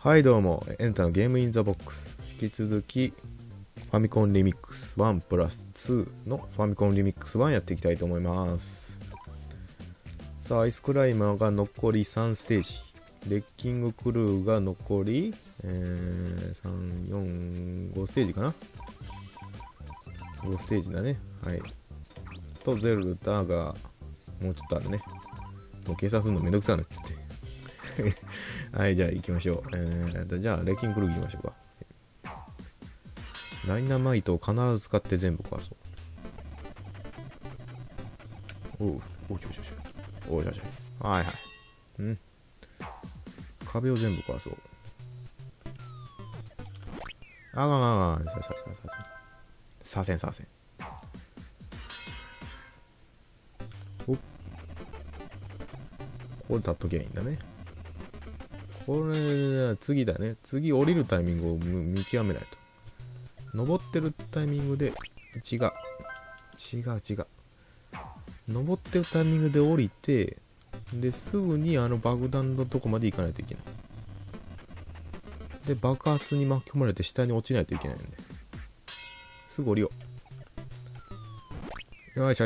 はいどうも、エンタのゲームインザボックス。引き続き、ファミコンリミックス1プラス2のファミコンリミックス1やっていきたいと思います。さあ、アイスクライマーが残り3ステージ。レッキングクルーが残り、3、4、5ステージかな ?5 ステージだね。はい。と、ゼルダがもうちょっとあるね。もう計算するのめんどくさくなっちゃって。はい、じゃあ行きましょう。じゃあ、レッキングクルー行きましょうか。ダイナマイトを必ず使って全部壊そう。おちょ。はいはい。壁を全部壊そう。左遷。おっ。これ立っときゃいいんだね。これ、次だね。次降りるタイミングを見極めないと。登ってるタイミングで、違う。登ってるタイミングで降りて、で、すぐに爆弾のとこまで行かないといけない。で、爆発に巻き込まれて下に落ちないといけないんで。すぐ降りよう。よし。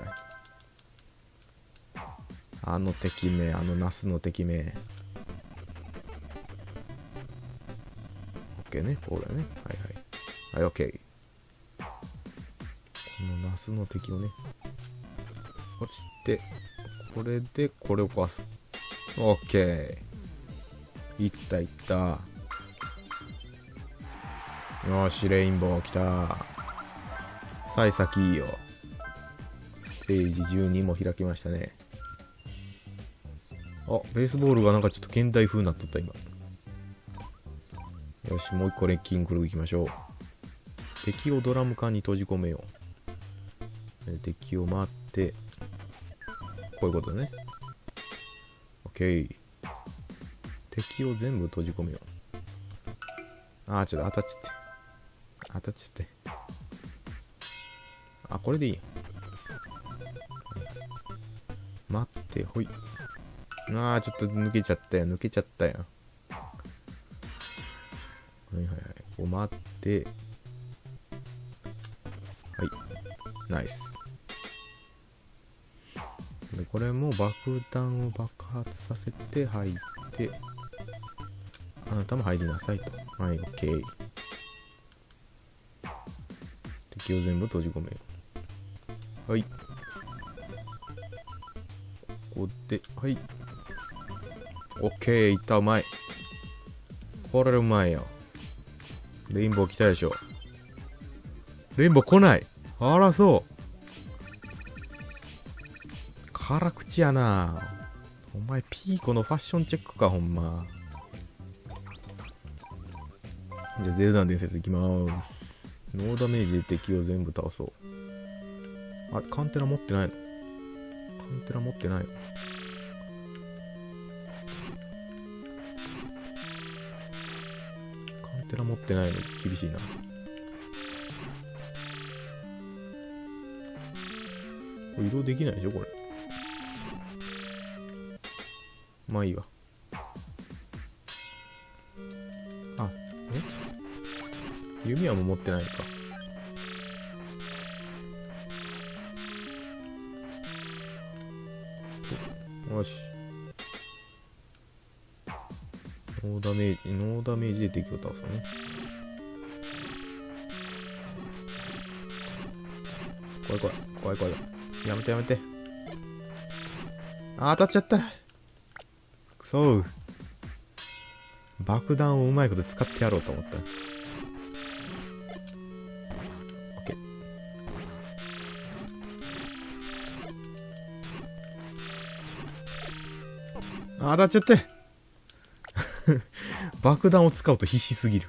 あの敵名、ナスの敵名。OK ね、これね。はい、OK。このナスの敵をね、落ちて、これでこれを壊す。OK。いった。よし、レインボー来た。幸先いいよ。ステージ12も開きましたね。あ、ベースボールがなんかちょっと現代風になっとった今。よし、もう一個レッキングクルー行きましょう。敵をドラム缶に閉じ込めよう。敵を待って、こういうことね。OK。敵を全部閉じ込めよう。ちょっと当たっちゃって。これでいい。待って、ほい。ちょっと抜けちゃったよ。はい。こう待って。はい。ナイス。で、これも爆弾を爆発させて入って、あなたも入りなさいと。はい、OK。敵を全部閉じ込めよう。はい。ここで、はい。OK、いった、うまい。これうまいよ。レインボー来たでしょ。レインボー来ない。あら、そう。辛口やな。お前、ピーコのファッションチェックか、ほんま。じゃあ、ゼルダの伝説いきまーす。ノーダメージで敵を全部倒そう。カンテラ持ってないの？持ってないの厳しいな。これ移動できないでしょこれ。まあいいわ。弓矢も持ってないのか。よし。ノーダメージで敵を倒すね。怖い。やめて。当たっちゃった。くそ。爆弾をうまいこと使ってやろうと思った。OK。当たっちゃって。爆弾を使うと必死すぎる。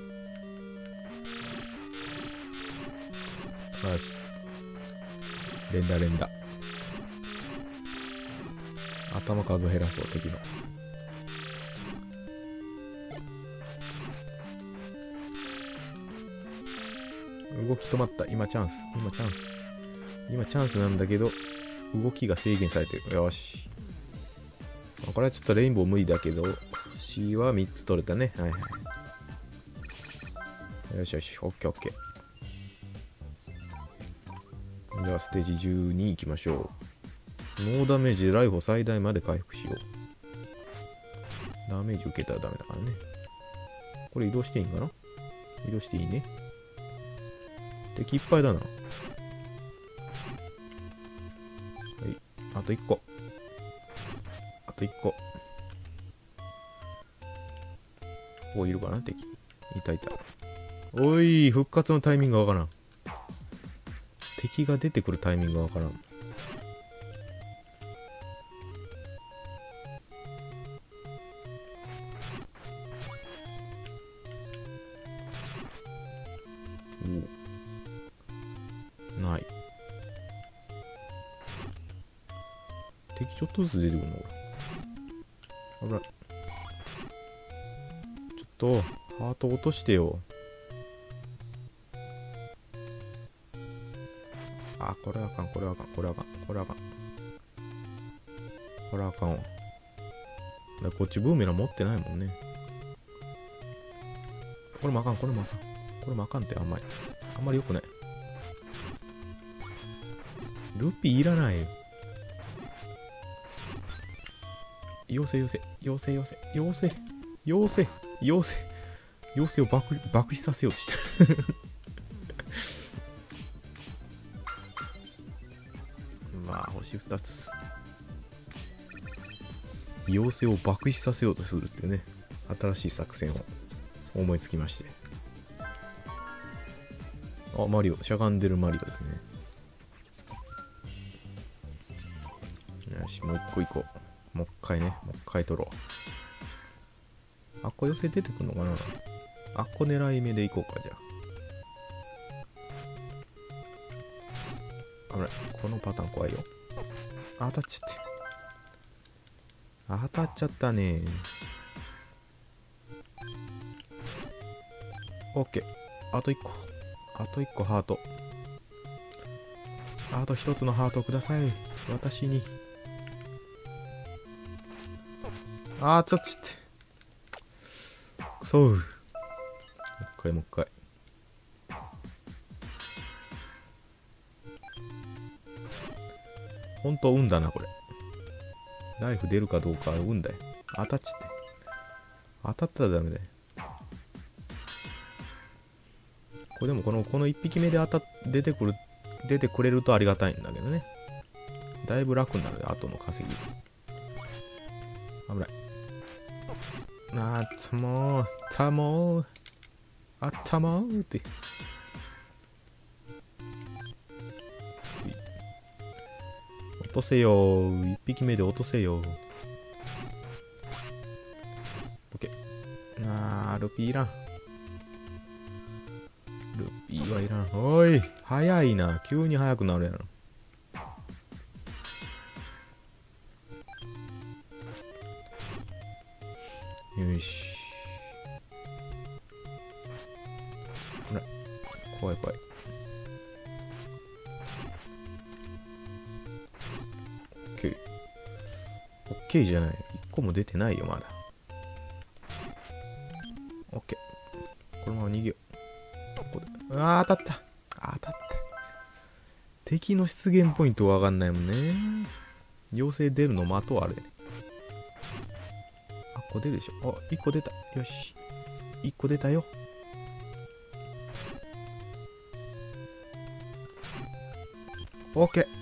よし。連打。頭数を減らそう、敵の。動き止まった。今チャンスなんだけど、動きが制限されてる。よし。これはちょっとレインボー無理だけど、 C は3つ取れたね。はいはい。よしよし、オッケーオッケー。じゃあステージ12行きましょう。ノーダメージでライフを最大まで回復しよう。ダメージ受けたらダメだからね。これ移動していいんかな？移動していいね。敵いっぱいだな。はい、あと1個。あと1個。お、いるかな敵。いたいた。おい、復活のタイミングがわからん。敵が出てくるタイミングがわからん。ない。敵ちょっとずつ出てくるのこれ。危ない。ちょっとハート落としてよ。あ、これあかん、これあかん、これあかん、これあかん。これあかんわ。だこっちブーメラン持ってないもんね。これもあかん、これもあかん。これもあかんってあんまり良くない。ルピーいらないよ。妖精を爆死させようとしてるまあ星2つ。妖精を爆死させようとするっていうね、新しい作戦を思いつきまして。あ、マリオ、しゃがんでるマリオですね。よし、もう一個行こう。もう一回ね、もう一回取ろう。あっこ寄せ出てくんのかな。あっこ狙い目で行こうか、じゃあ。危ない。このパターン怖いよ。当たっちゃって。当たっちゃったね。オッケー。あと1個。あと1個ハート。あと1つのハートください。私に。あー、ちょっちって。くそー。もう一回もう一回。ほんと運だな、これ。ライフ出るかどうかは運だよ。当たっちって。当たったらダメだよ。これでもこの1匹目で出てくれるとありがたいんだけどね。だいぶ楽になるよ、後の稼ぎ。危ない。あったもー、あったもーって。落とせよー。1匹目で落とせよー。オッケー。ルピーいらん。ルピーはいらん。おい、早いな。急に速くなるやろ。よし。ほら、怖い怖い。オッケー。オッケーじゃない。1個も出てないよ、まだ。オッケー。このまま逃げよう。どこで。当たった。当たった。敵の出現ポイントわかんないもんね。妖精出るの待とう、あれ。あ、ここ出るでしょ。あ、1個出た。よし。1個出たよ。オッケー。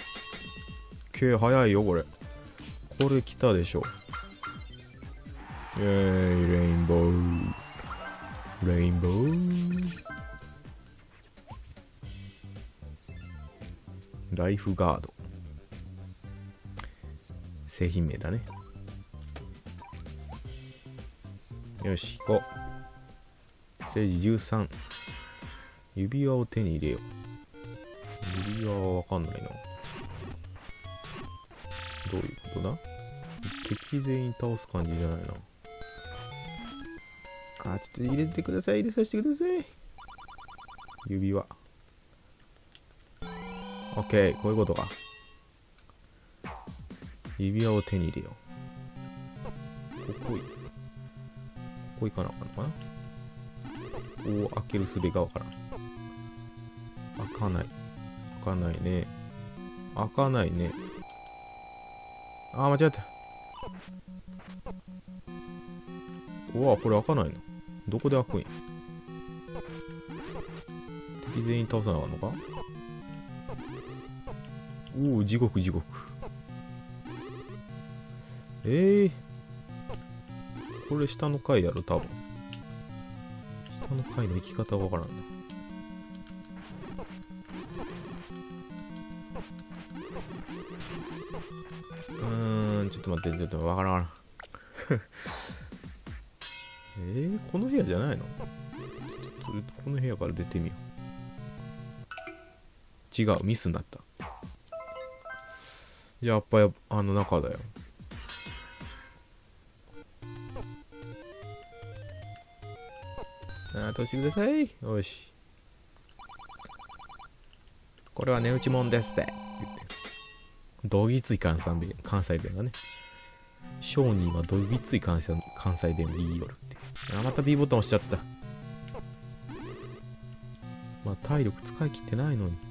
早いよ、これ。これ来たでしょ。イェーイ、レインボー。レインボー。ライフガード。製品名だね。よし、行こう。ステージ13。指輪を手に入れよう。指輪はわかんないな。どういうことだ？敵全員倒す感じじゃないな。あ、ちょっと入れてください。入れさせてください。指輪。オッケー、こういうことか。指輪を手に入れよう。こここ行かなあかんのかな。おお、開ける術がわからん。開かない。開かないね。開かないね。あー、間違った。うわ、これ開かないの。どこで開くんや。敵全員倒さなあかんのか。おお、地獄地獄。これ下の階やろ、多分。下の階の行き方がわからんな。ちょっと待って、ちょっとわからん。この部屋じゃないの？ちょっとこの部屋から出てみよう。違う、ミスになった。じゃあ、やっぱりあの中だよ。通してください。よし。これは値打ちもんですって言って。どぎつい関西弁がね。商人はどぎつい関西弁を言いよるって。また B ボタン押しちゃった。まあ体力使い切ってないのに。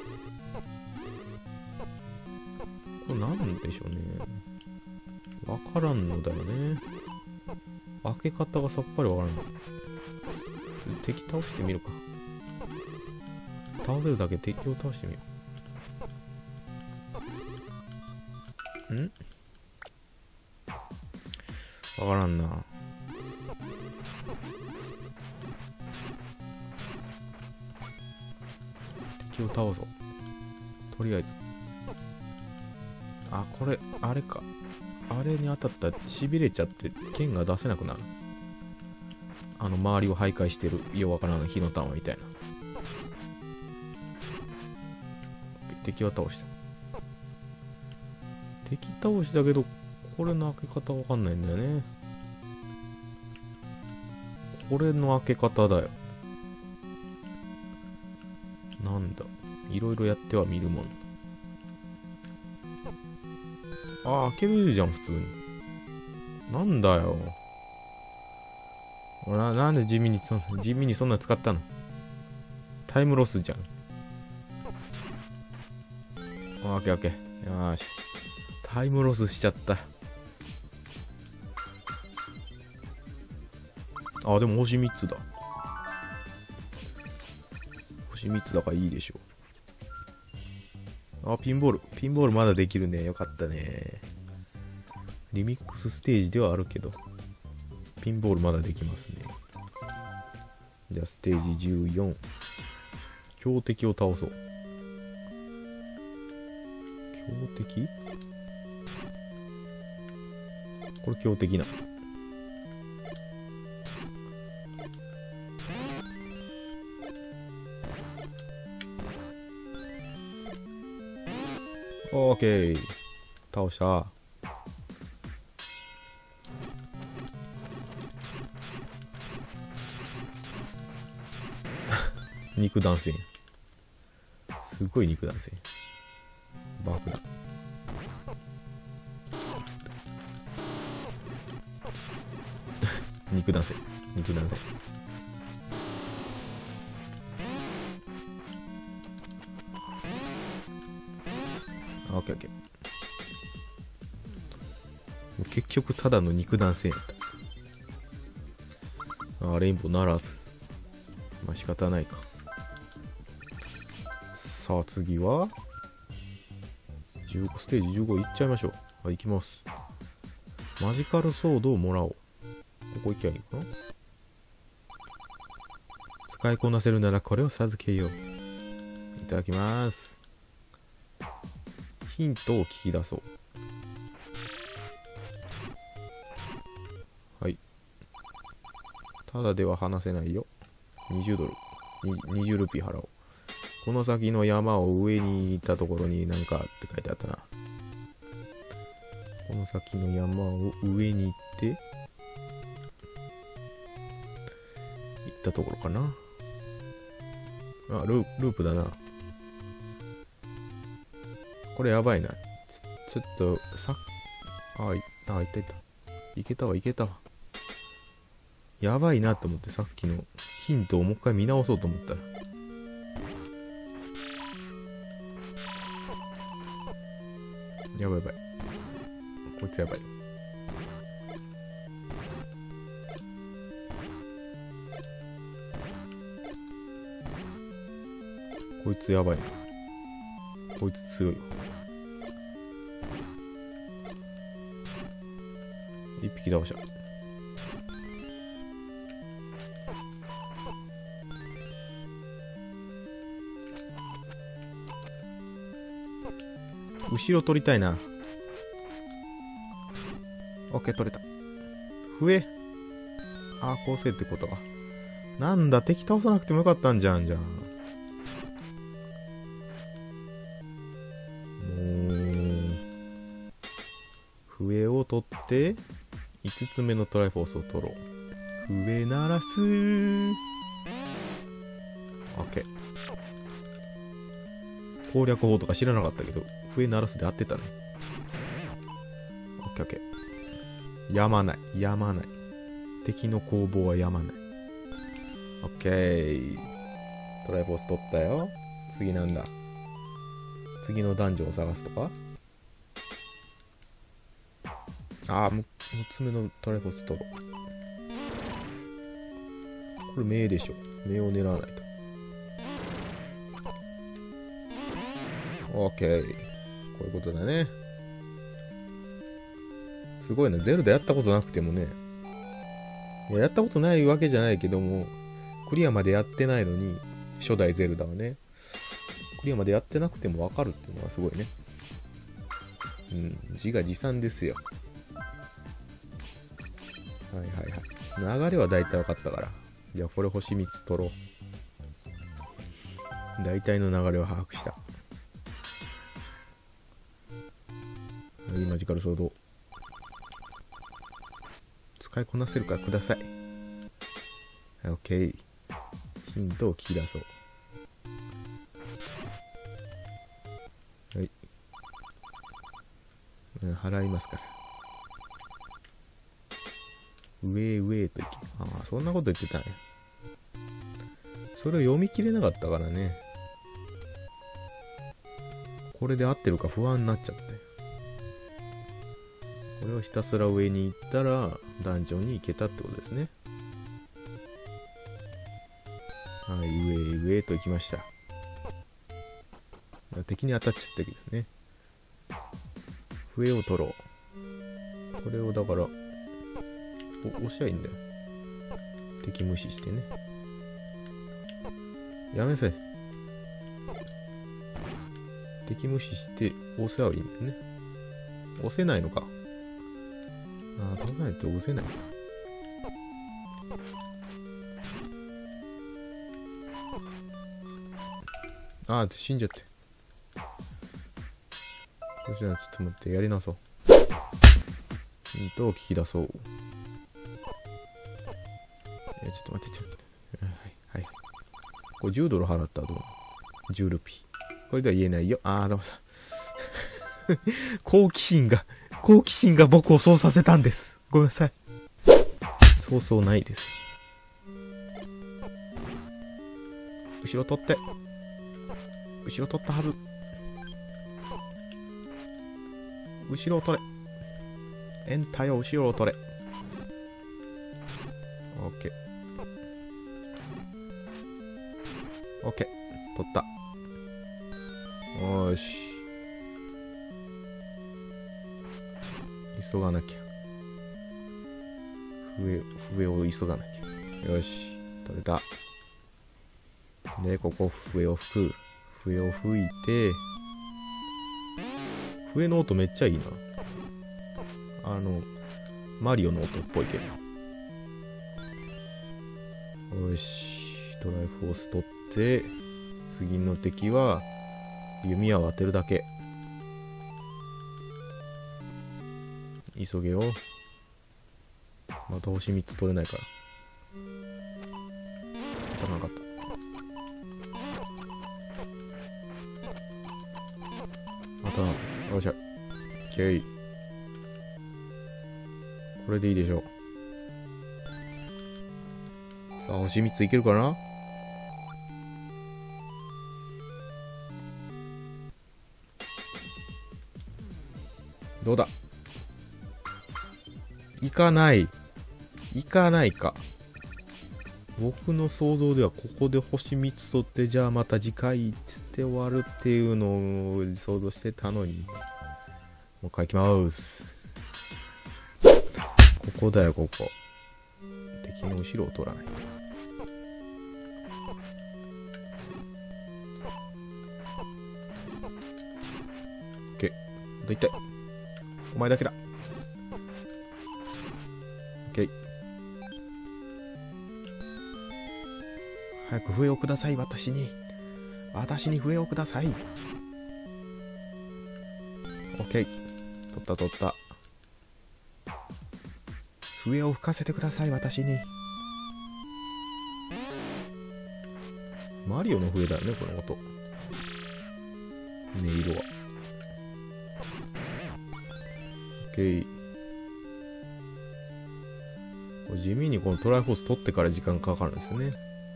これなんでしょうね。わからんのだよね。開け方がさっぱりわからんの。敵倒してみるか。倒せるだけ敵を倒してみよう。わからんな。敵を倒そう。とりあえず。あ、これ、あれか。あれに当たったら痺れちゃって剣が出せなくなる。周りを徘徊してるようわからん火の玉みたいな。敵は倒した。敵倒したけど、これの開け方わかんないんだよね。これの開け方だよ。なんだ。いろいろやっては見るもん。あ、開けるじゃん、普通に。なんだよ。なんで地味にそんな使ったの。タイムロスじゃん。オッケーオッケー。よし。タイムロスしちゃった。あ、でも星3つだ。星3つだからいいでしょう。あ、ピンボールまだできるね。よかったね。リミックスステージではあるけど、ピンボールまだできますね。じゃあステージ14。強敵を倒そう。強敵？これ強敵な。オーケー。倒した。肉弾戦。すごい肉弾戦。爆弾。肉弾戦。肉弾戦。オッケーオッケー。結局ただの肉弾戦やった。あ、レインボーならず。まあ仕方ないか。さあ次はステージ15いっちゃいましょう。はい、行きます。マジカルソードをもらおう。ここ行きゃいいのかな。使いこなせるならこれを授けよう。いただきます。ヒントを聞き出そう。はい。ただでは話せないよ。20ドル。20ルピー払おう。この先の山を上に行ったところになんかって書いてあったな。この先の山を上に行って行ったところかな。あ、ループだな。これやばいな。ちょっといった。いけたわ。 やばいなと思ってさっきのヒントをもう一回見直そうと思ったら。やばいやばい。こいつやばい。こいつやばいな。こいつ強いわ。一匹倒した。後ろ取りたいな。オッケー取れた。笛。ああ、こうせってことか。なんだ、敵倒さなくてもよかったんじゃん、じゃん。笛を取って5つ目のトライフォースを取ろう。笛鳴らすー。 OK。 攻略法とか知らなかったけど笛鳴らすで合ってたね。 OKOK。 やまないやまない。敵の攻防はやまない。 OK。 トライフォース取ったよ。次なんだ。次のダンジョンを探すとか。6つ目のトライフォース取ろう。これ目でしょ。目を狙わないと。オッケー。こういうことだね。すごいな。ゼルダやったことなくてもね。やったことないわけじゃないけども、クリアまでやってないのに、初代ゼルダはね、クリアまでやってなくてもわかるっていうのはすごいね。自画自賛ですよ。はいはいはい。流れは大体分かったから。じゃあこれ星3つ取ろう。大体の流れを把握した。マジカルソード。使いこなせるからください。OK。ヒントを聞き出そう。はい。払いますから。上といけ。ああ、そんなこと言ってたね。それを読み切れなかったからね。これで合ってるか不安になっちゃって。これをひたすら上に行ったらダンジョンに行けたってことですね。はい、上と行きました。敵に当たっちゃったけどね。笛を取ろう。これをだから押しゃいいんだよ。敵無視してね。やめなさい。敵無視して押せばいいんだよね。押せないのか。ああ、倒さないと押せない。ああ、死んじゃって。こちらちょっと待って、やりなそう。ヒントを聞き出そう。ちょっと待って。はい。これ10ドル払ったらどう？10ルピー。これでは言えないよ。ああ、でもさ。好奇心が僕をそうさせたんです。ごめんなさい。そうないです。後ろ取ったはず。後ろを取れ。エンタよ、後ろを取れ。オッケー。取った。よーし。急がなきゃ。笛を急がなきゃ。よし。取れた。で、ここ笛を吹く。笛を吹いて、笛の音めっちゃいいな。マリオの音っぽいけど。よし。トライフォース取って、次の敵は弓矢を当てるだけ。急げよ。また星3つ取れないから。当たらなかった。当たらなかった。よっしゃ。OK。これでいいでしょう。 さあ、星3ついけるかな。どうだ。いかない。いかないか。僕の想像ではここで星3つ取って、じゃあまた次回っつって終わるっていうのを想像してたのに。もう一回行きます。ここだよ、ここ。敵の後ろを取らないと。オッケー。どいて。お前だけだ。オッケー。早く笛をください、私に。私に笛をください。オッケー。取った取った。笛を吹かせてください、私に。マリオの笛だよね、この音。音色は。オッケー。これ地味にこのトライフォース取ってから時間かかるんですよね。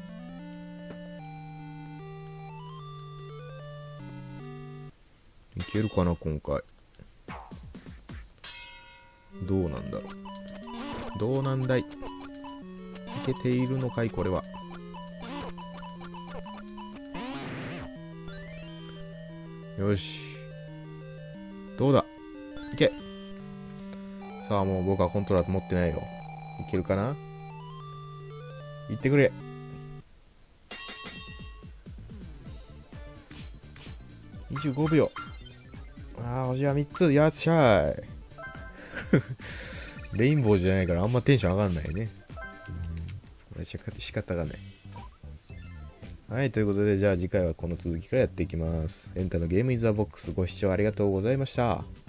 いけるかな、今回。どうなんだろう。どうなんだい。いけているのかい、これは。よし。どうだ。いけ。さあ、もう僕はコントローラー持ってないよ。いけるかな。いってくれ。25秒。ああ、星は3つ。よっしゃい。レインボーじゃないからあんまテンション上がんないね。これ仕方がない。はい、ということで、じゃあ次回はこの続きからやっていきます。エンタのゲームインザボックス、ご視聴ありがとうございました。